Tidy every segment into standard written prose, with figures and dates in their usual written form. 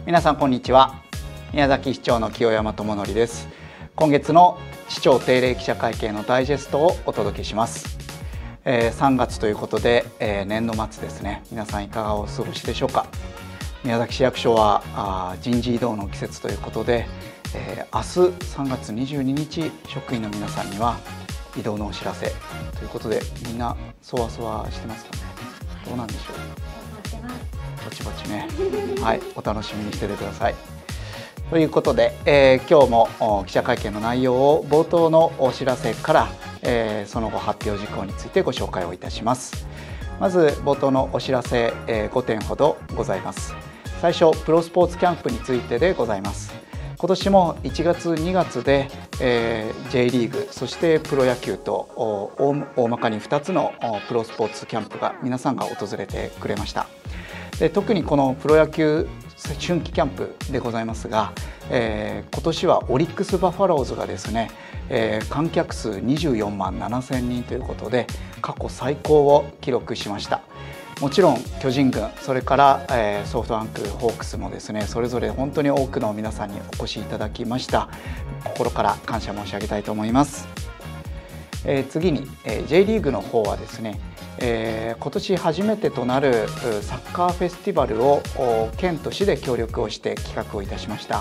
皆さんこんにちは。宮崎市長の清山智則です。今月の市長定例記者会見のダイジェストをお届けします。3月ということで、年度末ですね。皆さんいかがお過ごしでしょうか。宮崎市役所は人事異動の季節ということで、明日3月22日職員の皆さんには異動のお知らせということで、みんなそわそわしてますかね。どうなんでしょう。ぼちぼちね。はい、お楽しみにしててください。ということで、今日も記者会見の内容を冒頭のお知らせから、その後発表事項についてご紹介をいたします。まず冒頭のお知らせ、5点ほどございます。最初、プロスポーツキャンプについてでございます。今年も1月2月で、J リーグそしてプロ野球と大まかに2つのプロスポーツキャンプが皆さんが訪れてくれました。で、特にこのプロ野球春季キャンプでございますが、今年はオリックスバファローズがですね、観客数24万7000人ということで過去最高を記録しました。もちろん巨人軍、それからソフトバンクホークスもですね、それぞれ本当に多くの皆さんにお越しいただきました。心から感謝申し上げたいと思います。次に J リーグの方はですね、今年初めてとなるサッカーフェスティバルを県と市で協力をして企画をいたしました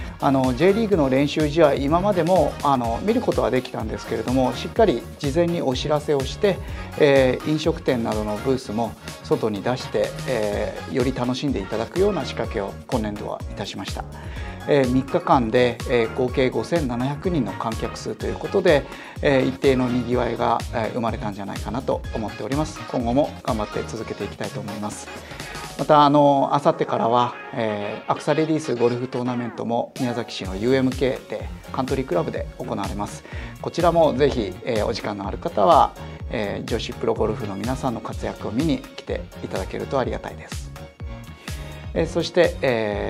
。J リーグの練習試合、今までも見ることはできたんですけれども、しっかり事前にお知らせをして、飲食店などのブースも外に出して、より楽しんでいただくような仕掛けを今年度はいたしました。3日間で合計5700人の観客数ということで、一定のにぎわいが生まれたんじゃないかなと思っております。今後も頑張って続けていきたいと思います。またあさってからは、アクサレディースゴルフトーナメントも宮崎市の UMK でカントリークラブで行われます。こちらもぜひ、お時間のある方は、女子プロゴルフの皆さんの活躍を見に来ていただけるとありがたいです。そして、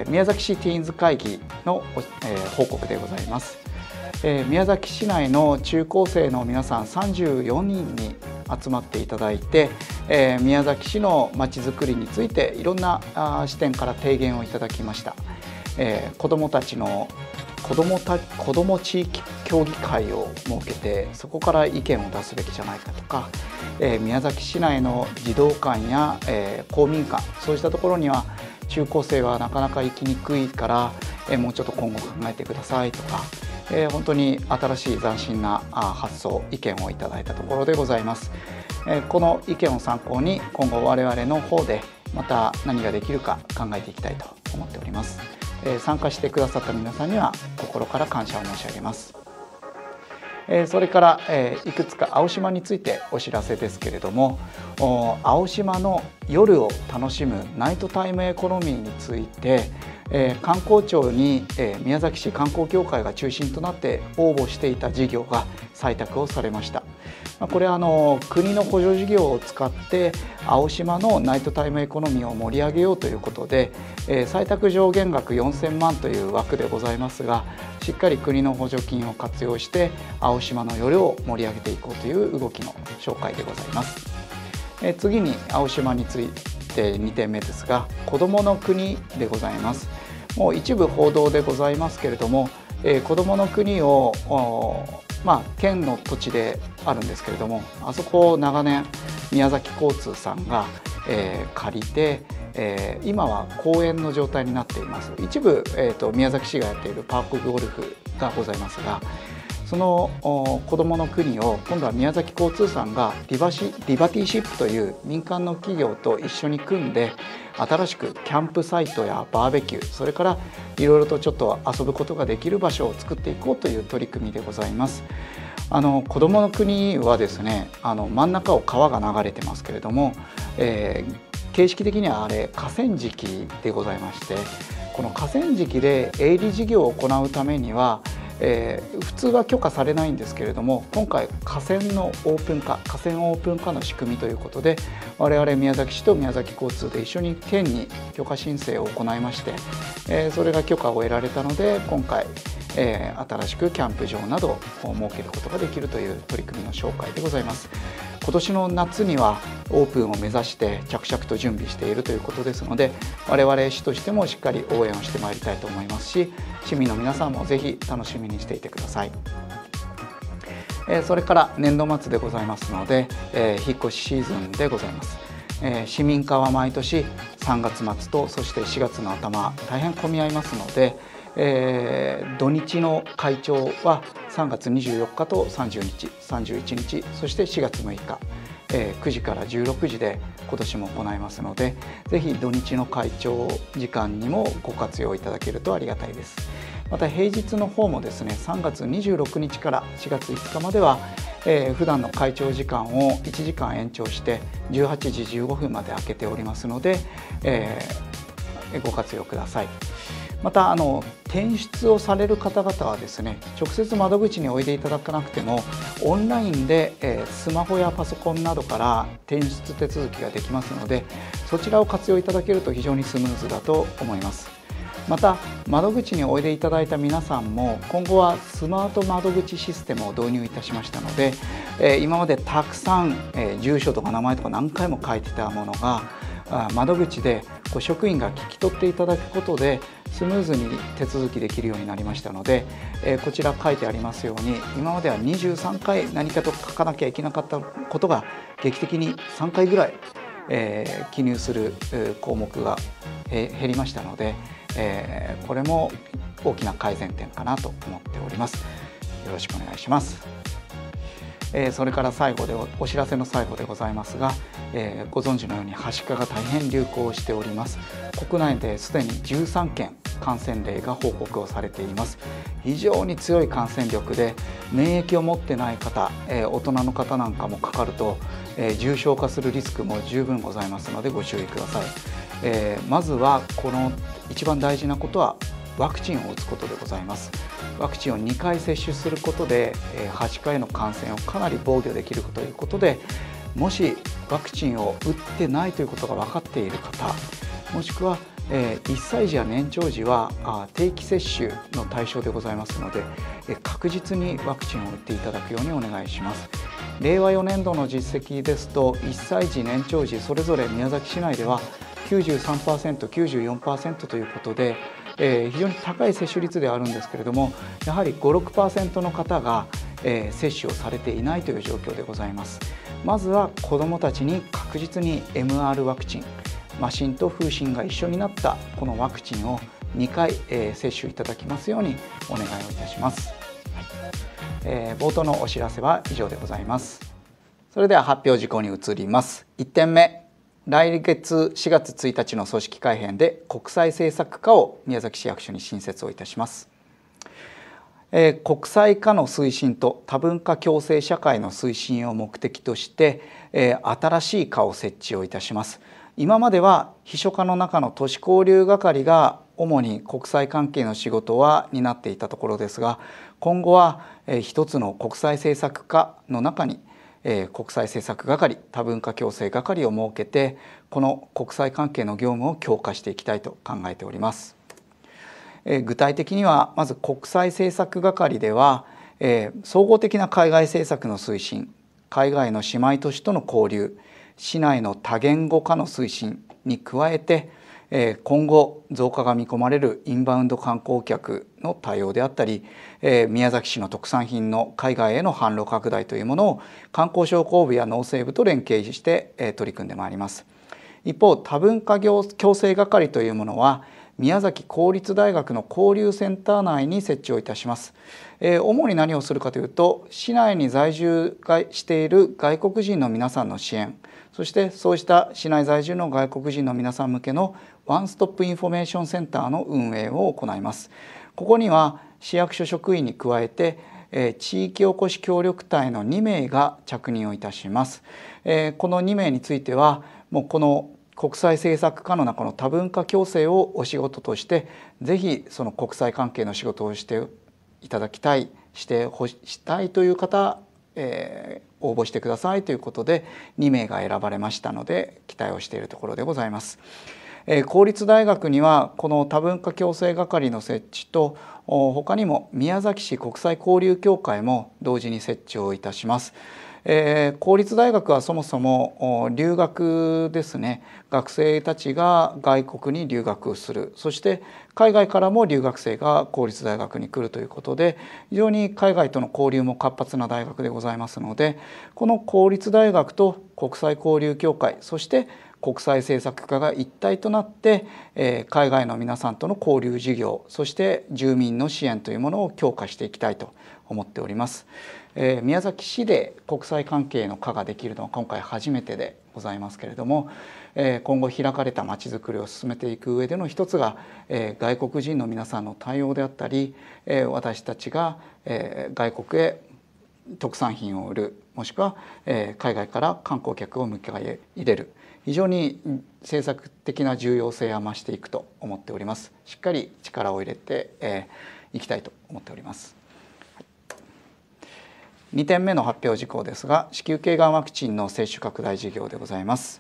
宮崎市ティーンズ会議の、報告でございます。宮崎市内の中高生の皆さん34人に集まっていただいて、宮崎市のまちづくりについていろんな視点から提言をいただきました。子どもたちの子ども地域協議会を設けて、そこから意見を出すべきじゃないかとか、宮崎市内の児童館や、公民館、そうしたところには中高生はなかなか行きにくいから、もうちょっと今後考えてくださいとか、本当に新しい斬新な発想、意見をいただいたところでございます。この意見を参考に今後我々の方でまた何ができるか考えていきたいと思っております。参加してくださった皆さんには心から感謝を申し上げます。それから、いくつか青島についてお知らせですけれども、青島の夜を楽しむナイトタイムエコノミーについて、観光庁に、宮崎市観光協会が中心となって応募していた事業が採択をされました。これは国の補助事業を使って青島のナイトタイムエコノミーを盛り上げようということで、採択上限額4000万という枠でございますが、しっかり国の補助金を活用して青島の夜を盛り上げていこうという動きの紹介でございます。次に青島について2点目ですが、子どもの国でございます。もう一部報道でございますけれども、子どもの国を県の土地であるんですけれども、あそこを長年宮崎交通さんが、借りて、今は公園の状態になっています。一部、宮崎市がやっているパークゴルフがございますが、その子どもの国を今度は宮崎交通さんがリバティシップという民間の企業と一緒に組んで、新しくキャンプサイトやバーベキュー、それからいろいろとちょっと遊ぶことができる場所を作っていこうという取り組みでございます。子どもの国はですね、真ん中を川が流れてますけれども、形式的にはあれ河川敷でございまして、この河川敷で営利事業を行うためには、普通は許可されないんですけれども、今回河川オープン化の仕組みということで、我々宮崎市と宮崎交通で一緒に県に許可申請を行いまして、それが許可を得られたので、今回、新しくキャンプ場などを設けることができるという取り組みの紹介でございます。 今年の夏にはオープンを目指して着々と準備しているということですので、我々市としてもしっかり応援をしてまいりたいと思いますし、市民の皆さんもぜひ楽しみにしていてください。それから年度末でございますので、引っ越しシーズンでございます。市民課は毎年3月末とそして4月の頭大変混み合いますので、土日の開帳は3月24日と30日、31日、そして4月6日、9時から16時で今年も行いますので、ぜひ土日の開帳時間にもご活用いただけるとありがたいです。また平日の方もですね、3月26日から4月5日までは、普段の開帳時間を1時間延長して18時15分まで開けておりますので、ご活用ください。また転出をされる方々はですね、直接窓口においでいただかなくてもオンラインでスマホやパソコンなどから転出手続きができますので、そちらを活用いただけると非常にスムーズだと思います。また窓口においでいただいた皆さんも今後はスマート窓口システムを導入いたしましたので、今までたくさん住所とか名前とか何回も書いてたものが窓口で職員が聞き取っていただくことでスムーズに手続きできるようになりましたので、こちら書いてありますように、今までは23回何かと書かなきゃいけなかったことが劇的に3回ぐらい記入する項目が減りましたので、これも大きな改善点かなと思っております。よろしくお願いします。それから最後でお知らせの最後でございますが、ご存知のようにはしかが大変流行しております。国内ですでに13件感染例が報告をされています。非常に強い感染力で免疫を持ってない方、大人の方なんかもかかると、重症化するリスクも十分ございますのでご注意ください。まずはこの一番大事なことはワクチンを打つことでございます。ワクチンを2回接種することではしかへの感染をかなり防御できるということで、もしワクチンを打ってないということが分かっている方、もしくは1歳児や年長児は定期接種の対象でございますので、確実にワクチンを打っていただくようにお願いします。令和4年度の実績ですと、1歳児、年長児それぞれ宮崎市内では 93%、94% ということで、非常に高い接種率ではあるんですけれども、やはり 5、6% の方が、接種をされていないという状況でございます。まずは子どもたちに確実に MR ワクチン、麻疹と風疹が一緒になったこのワクチンを2回、接種いただきますようにお願いをいたします。冒頭のお知らせは以上でございます。それでは発表事項に移ります。1点目、来月4月1日の組織改編で国際政策課を宮崎市役所に新設をいたします。国際化の推進と多文化共生社会の推進を目的として、新しい課を設置をいたします。今までは秘書課の中の都市交流係が主に国際関係の仕事は担っていたところですが、今後は一つの国際政策課の中に国際政策係、多文化共生係を設けて、この国際関係の業務を強化していきたいと考えております。具体的にはまず国際政策係では、総合的な海外政策の推進、海外の姉妹都市との交流、市内の多言語化の推進に加えて、今後増加が見込まれるインバウンド観光客の対応であったり、宮崎市の特産品の海外への販路拡大というものを観光商工部や農政部と連携して取り組んでまいります。一方、多文化共生係というものは宮崎公立大学の交流センター内に設置をいたします。主に何をするかというと、市内に在住している外国人の皆さんの支援、そしてそうした市内在住の外国人の皆さん向けのワンストップインフォメーションセンターの運営を行います。ここには市役所職員に加えて、地域おこし協力隊の2名が着任をいたします。この2名についてはもうこの国際政策課の中の多文化共生をお仕事として、ぜひその国際関係の仕事をしていただきたい、したいという方、応募してくださいということで2名が選ばれましたので、期待をしているところでございます。公立大学にはこの多文化共生係の設置と、他にも宮崎市国際交流協会も同時に設置をいたします。 公立大学はそもそも留学ですね。学生たちが外国に留学する、そして海外からも留学生が公立大学に来るということで、非常に海外との交流も活発な大学でございますので、この公立大学と国際交流協会、そして国際政策課が一体となって、海外の皆さんとの交流事業、そして住民の支援というものを強化していきたいと思っております。宮崎市で国際関係の課ができるのは今回初めてでございますけれども、今後開かれたまちづくりを進めていく上での一つが、外国人の皆さんの対応であったり、私たちが、外国へ特産品を売る、もしくは、海外から観光客を迎え入れる、非常に政策的な重要性が増していくと思っております。しっかり力を入れていきたいと思っております。2点目の発表事項ですが、子宮頸がんワクチンの接種拡大事業でございます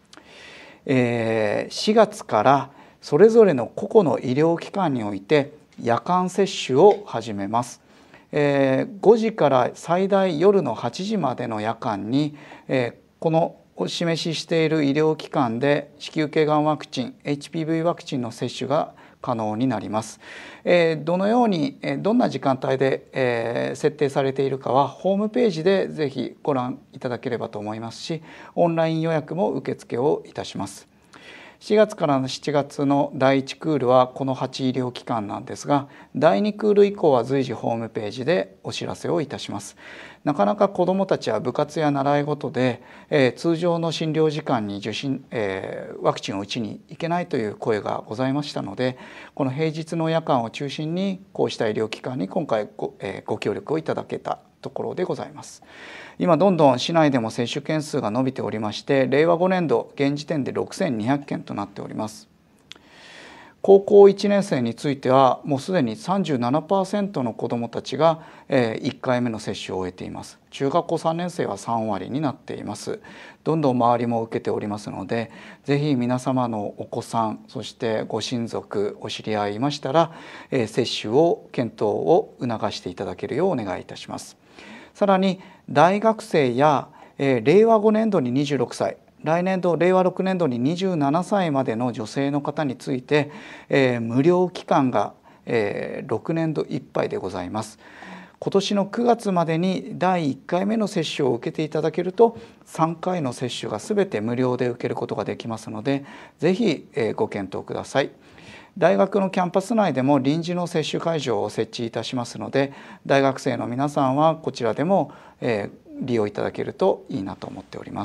。4月からそれぞれの個々の医療機関において夜間接種を始めます。5時から最大夜の8時までの夜間に、このお示ししている医療機関で子宮頸がんワクチン HPV ワクチンの接種が可能になります。どのようにどんな時間帯で設定されているかはホームページでぜひご覧いただければと思いますし、オンライン予約も受付をいたします。4月からの7月の第1クールはこの8医療機関なんですが、第2クール以降は随時ホームページでお知らせをいたします。なかなか子どもたちは部活や習い事で、通常の診療時間にワクチンを打ちに行けないという声がございましたので、この平日の夜間を中心にこうした医療機関に今回ご協力をいただけたところでございます。今どんどん市内でも接種件数が伸びておりまして、令和5年度現時点で6200件となっております。高校1年生についてはもうすでに 37% の子どもたちが1回目の接種を終えています。中学校3年生は3割になっています。どんどん周りも受けておりますので、ぜひ皆様のお子さん、そしてご親族、お知り合いいましたら、接種を検討を促していただけるようお願いいたします。さらに大学生や、令和5年度に26歳、来年度令和6年度に27歳までの女性の方について、無料期間が、6年度いっぱいでございます。今年の9月までに第1回目の接種を受けていただけると3回の接種がすべて無料で受けることができますので、ぜひご検討ください。大学のキャンパス内でも臨時の接種会場を設置いたしますので、大学生の皆さんはこちらでも利用いただけるといいなと思っております。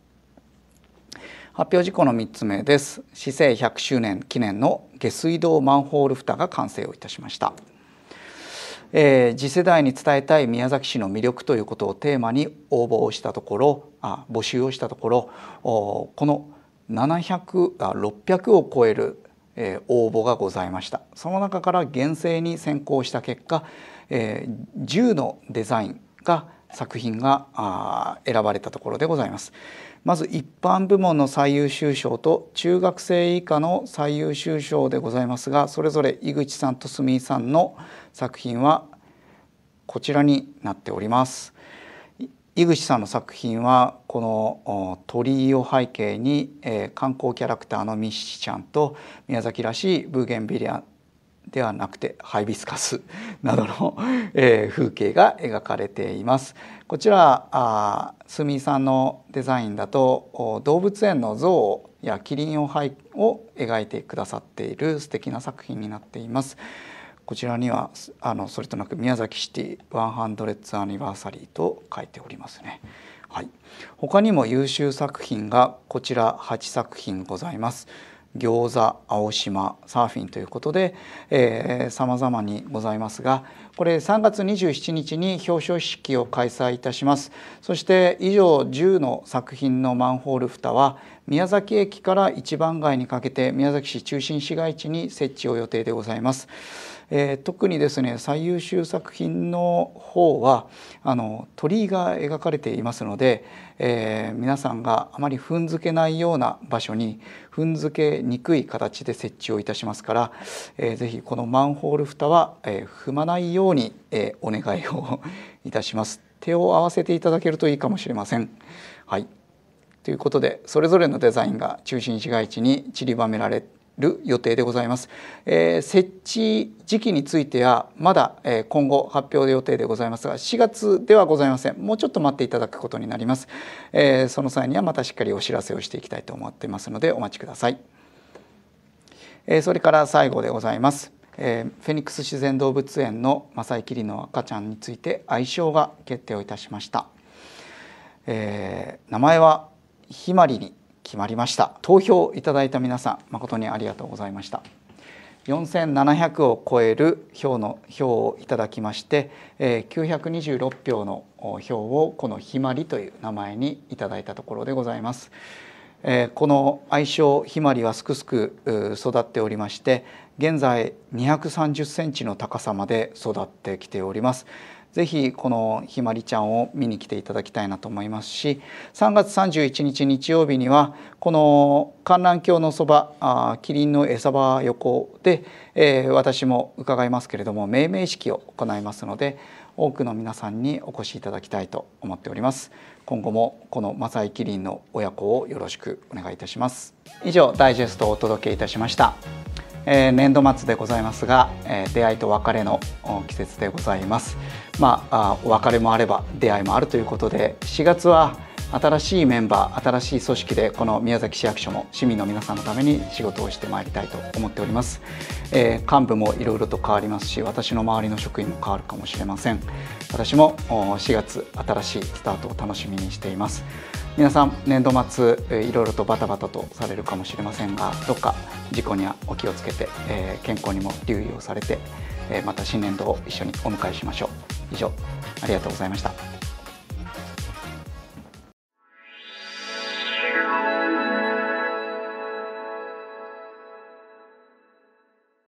発表事項の3つ目です。市政100周年記念の下水道マンホール蓋が完成をいたしました。次世代に伝えたい宮崎市の魅力ということをテーマに募集をしたところ、この600を超える応募がございました。その中から厳正に選考した結果、10のデザイン作品が選ばれたところでございます。まず一般部門の最優秀賞と中学生以下の最優秀賞でございますが、それぞれ井口さんと住井さんの作品はこちらになっております。井口さんの作品はこの鳥居を背景に観光キャラクターのミッシーちゃんと宮崎らしいブーゲンビリアではなくてハイビスカスなどの風景が描かれています。こちら住井さんのデザインだと動物園の象やキリンを描いてくださっている素敵な作品になっています。こちらにはそれとなく宮崎シティ100th アニバーサリーと書いておりますね。はい、他にも優秀作品がこちら8作品ございます。餃子、青島、サーフィンということで様々にございますが、これ3月27日に表彰式を開催いたします。そして以上10の作品のマンホール蓋は宮崎駅から一番街にかけて宮崎市中心市街地に設置を予定でございます。特にですね、最優秀作品の方は鳥居が描かれていますので、皆さんがあまり踏んづけないような場所に踏んづけにくい形で設置をいたしますから、ぜひこのマンホール蓋は踏まないようにお願いをいたします。 手を合わせていただけるといいかもしれません。はい、ということでそれぞれのデザインが中心市街地に散りばめられる予定でございます。設置時期についてはまだ今後発表予定でございますが、4月ではございません。もうちょっと待っていただくことになります。その際にはまたしっかりお知らせをしていきたいと思っていますのでお待ちください。それから最後でございます。フェニックス自然動物園のマサイキリンの赤ちゃんについて愛称が決定をいたしました。名前はひまりに決まりました。投票いただいた皆さん誠にありがとうございました。4700を超える票をいただきまして、926票の票をこのひまりという名前にいただいたところでございます。この愛称ひまりはすくすく育っておりまして、現在230センチの高さまで育ってきております。ぜひこのひまりちゃんを見に来ていただきたいなと思いますし、3月31日日曜日にはこの観覧橋のそば、キリンの餌場横で、私も伺いますけれども命名式を行いますので、多くの皆さんにお越しいただきたいと思っております。今後もこのマサイキリンの親子をよろしくお願いいたします。以上ダイジェストをお届けいたしました。年度末でございますが、出会いと別れの季節でございます。お別れもあれば出会いもあるということで、4月は新しいメンバー、新しい組織でこの宮崎市役所も市民の皆さんのために仕事をしてまいりたいと思っております。幹部もいろいろと変わりますし、私の周りの職員も変わるかもしれません。私も4月新しいスタートを楽しみにしています。皆さん年度末いろいろとバタバタとされるかもしれませんが、どっか事故にはお気をつけて、健康にも留意をされて、また新年度を一緒にお迎えしましょう。以上ありがとうございました。